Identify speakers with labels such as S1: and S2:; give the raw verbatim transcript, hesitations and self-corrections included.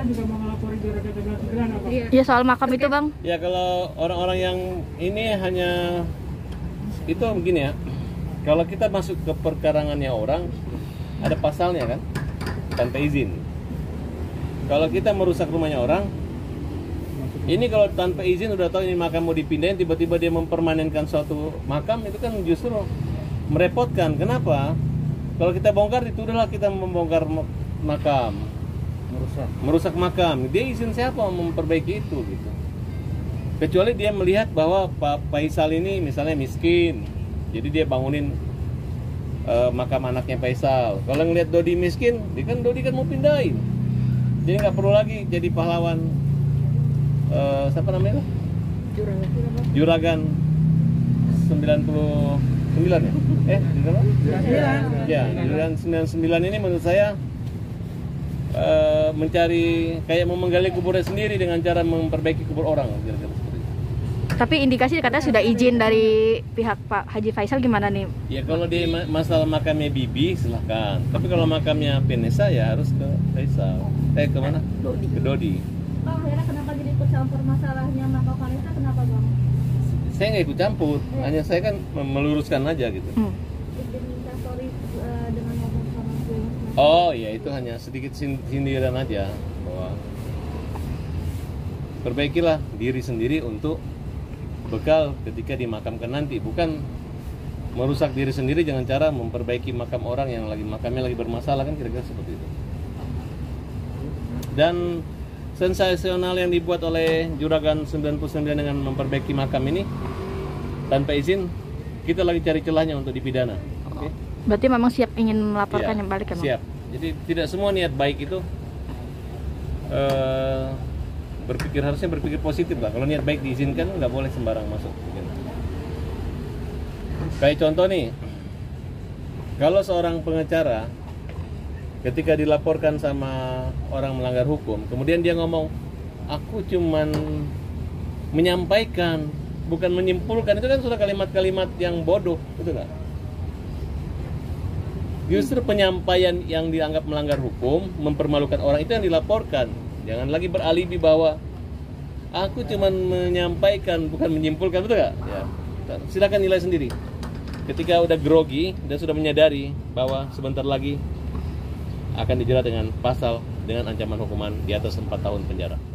S1: juga mau ngelaporin Juragan sembilan puluh sembilan apa?
S2: Iya, soal makam itu bang.
S3: Ya kalau orang-orang yang ini hanya itu begini ya. Kalau kita masuk ke perkarangannya orang, ada pasalnya kan, tanpa izin. Kalau kita merusak rumahnya orang, ini kalau tanpa izin udah tahu ini makam mau dipindahin, tiba-tiba dia mempermanenkan suatu makam, itu kan justru merepotkan. Kenapa? Kalau kita bongkar, itu udahlah kita membongkar makam, merusak, merusak makam. Dia izin siapa memperbaiki itu gitu? Kecuali dia melihat bahwa Pak Faisal ini misalnya miskin, jadi dia bangunin uh, makam anaknya Faisal. Kalau ngelihat Dodi miskin, dia kan Dodi kan mau pindahin. Jadi nggak perlu lagi jadi pahlawan uh, siapa namanya?
S2: Juragan.
S3: Juragan sembilan puluh sembilan ya? Eh, berapa? Ya, Juragan sembilan puluh sembilan ini menurut saya uh, mencari kayak mau menggali kuburnya sendiri dengan cara memperbaiki kubur orang.
S2: Tapi indikasi katanya sudah izin dari pihak Pak Haji Faisal, gimana nih?
S3: Ya kalau di masalah makamnya Bibi silahkan. Tapi kalau makamnya Vanessa ya harus ke Faisal. Eh ke mana?
S2: Dodi.
S3: Ke Dodi.
S4: Bang, akhirnya kenapa jadi ikut campur masalahnya makam Vanessa? Kenapa bang?
S3: Saya nggak ikut campur. Ya. Hanya saya kan meluruskan aja gitu.
S4: Hmm. Sorry uh, dengan ngomong sama gue.
S3: Oh iya, itu hanya sedikit sindiran aja bahwa perbaikilah diri sendiri untuk bekal ketika dimakamkan nanti, bukan merusak diri sendiri dengan cara memperbaiki makam orang yang lagi makamnya lagi bermasalah, kan kira-kira seperti itu. Dan sensasional yang dibuat oleh Juragan sembilan puluh sembilan dengan memperbaiki makam ini tanpa izin, kita lagi cari celahnya untuk dipidana. Oke? Okay?
S2: Berarti memang siap ingin melaporkannya
S3: Ya,
S2: balik ya, Bang?
S3: Siap. Jadi tidak semua niat baik itu uh, berpikir harusnya berpikir positif lah. Kalau niat baik diizinkan, nggak boleh sembarang masuk. Kayak contoh nih, kalau seorang pengacara ketika dilaporkan sama orang melanggar hukum, kemudian dia ngomong, aku cuman menyampaikan, bukan menyimpulkan, itu kan sudah kalimat-kalimat yang bodoh, betul nggak? Justru penyampaian yang dianggap melanggar hukum, mempermalukan orang, itu yang dilaporkan. Jangan lagi beralibi bahwa aku cuma menyampaikan, bukan menyimpulkan, betul nggak? Ya. Silakan nilai sendiri. Ketika udah grogi dan sudah menyadari bahwa sebentar lagi akan dijerat dengan pasal dengan ancaman hukuman di atas empat tahun penjara.